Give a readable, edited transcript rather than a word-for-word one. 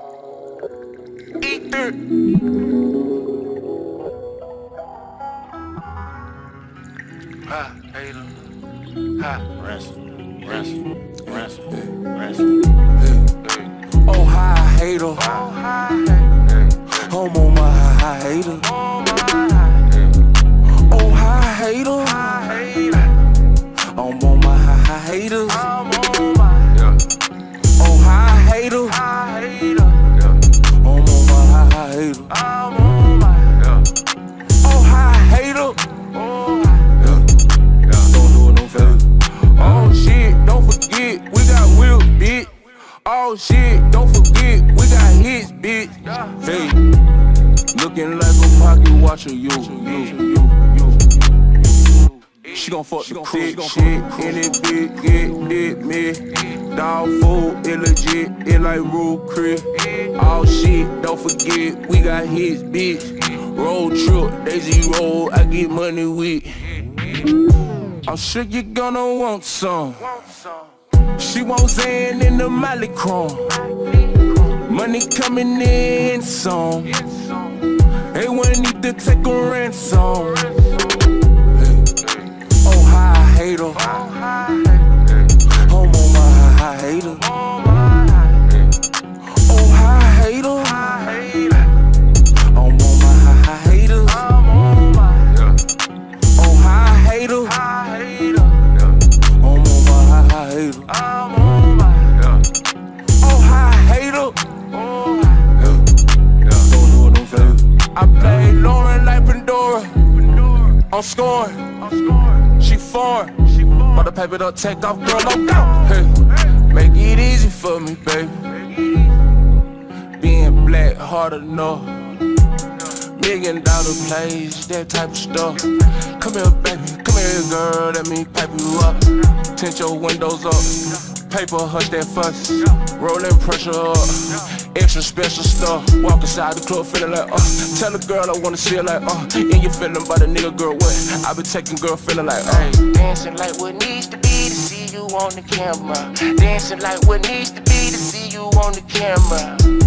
Ether. Ha, hater. Ha, ransom. Oh, hi, hater. I'm on my high hater. Oh, hi, hater. I'm on my high haters. Oh, hi, hater. I'm on my high hater. Oh, hi, hater. Don't do it no favor. Oh, shit, don't forget, we got whip, bitch. Oh, shit, don't forget, we got hits, bitch. Hey, looking like a pocket watcher, you. She gon' fuck the thick shit, in it big, get it, me. Dog food, illegit, it like Rue Chris. Oh shit, don't forget, we got hits, bitch. Road trip, Daisy Road, I get money with. I'm sure you gonna want some. She wants Zan in the Molly Chrome. Money coming in some. Everyone need to take a ransom. Oh, hi, hater. I'm on my high hater. Oh, hi, hater. I'm on my high hater. Oh, hi, hater. I'm on my high hater. Oh, hi, hater. Don't do it no favor. I play Lauren like Pandora. I'm scoring. She foreign. But the paper don't take off, girl, I'm gone. Hey, make it easy for me, baby. Being black, hard enough. $1 million plays, that type of stuff. Come here, baby, come here, girl, let me pipe you up. Tint your windows up, paper, hush that fuss. Rolling pressure up, extra special stuff. Walk inside the club feeling like, tell a girl I wanna see her like, and you feeling by the nigga, girl, what? I been taking girl feeling like, Dancing like what needs to be to see you on the camera. Dancing like what needs to be to see you on the camera.